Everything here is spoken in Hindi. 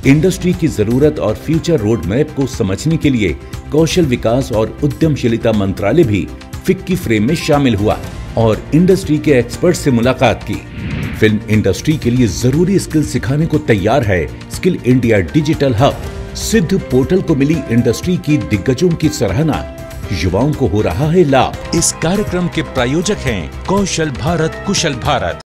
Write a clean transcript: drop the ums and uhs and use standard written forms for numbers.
इंडस्ट्री की जरूरत और फ्यूचर रोड मैप को समझने के लिए कौशल विकास और उद्यमशीलता मंत्रालय भी फिक्की फ्रेम में शामिल हुआ और इंडस्ट्री के एक्सपर्ट से मुलाकात की। फिल्म इंडस्ट्री के लिए जरूरी स्किल सिखाने को तैयार है skill India digital hub. Siddh portal को मिली इंडस्ट्री की दिग्गजों की सराहना, युवाओं को हो रहा है लाभ। इस कार्यक्रम के प्रायोजक हैं कौशल भारत कुशल भारत।